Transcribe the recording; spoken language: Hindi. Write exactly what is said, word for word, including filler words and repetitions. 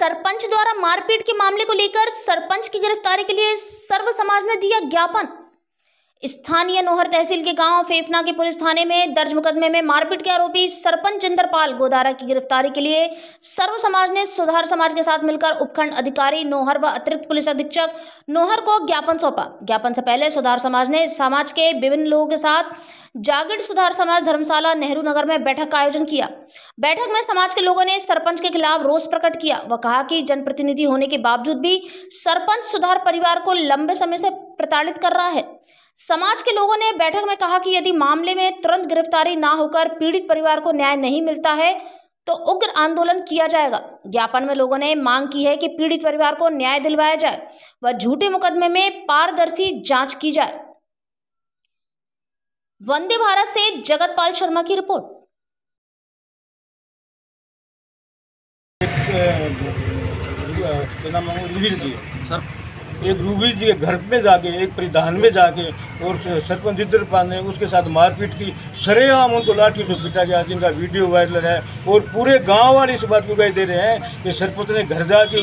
सरपंच द्वारा मारपीट के मामले को लेकर सरपंच की गिरफ्तारी के लिए सर्व समाज ने दिया ज्ञापन। स्थानीय नोहर तहसील के गांव फेफना के पुलिस थाने में दर्ज मुकदमे में मारपीट के आरोपी सरपंच इंद्रपाल गोदारा की गिरफ्तारी के लिए सर्व समाज ने सुधार समाज के साथ मिलकर उपखंड अधिकारी नोहर व अतिरिक्त पुलिस अधीक्षक नोहर को ज्ञापन सौंपा। ज्ञापन से पहले सुधार समाज ने समाज के विभिन्न लोगों के साथ जागृत सुधार समाज धर्मशाला नेहरू नगर में बैठक का आयोजन किया। बैठक में समाज के लोगों ने सरपंच के खिलाफ रोष प्रकट किया व कहा कि जनप्रतिनिधि होने के बावजूद भी सरपंच सुधार परिवार को लंबे समय से प्रताड़ित कर रहा है। समाज के लोगों ने बैठक में कहा कि यदि मामले में तुरंत गिरफ्तारी ना होकर पीड़ित परिवार को न्याय नहीं मिलता है तो उग्र आंदोलन किया जाएगा। ज्ञापन में लोगों ने मांग की है कि पीड़ित परिवार को न्याय दिलवाया जाए व झूठे मुकदमे में पारदर्शी जांच की जाए। वंदे भारत से जगतपाल शर्मा की रिपोर्ट। सर एक रूबी जी के घर में जाके एक परिधान में जाके और सरपंच इंद्रपाल ने उसके साथ मारपीट की, सरेआम उनको लाठी से पीटा गया, जिनका वीडियो वायरल है और पूरे गांव वाले इस बात को गवाही दे रहे हैं कि सरपंच ने घर जाके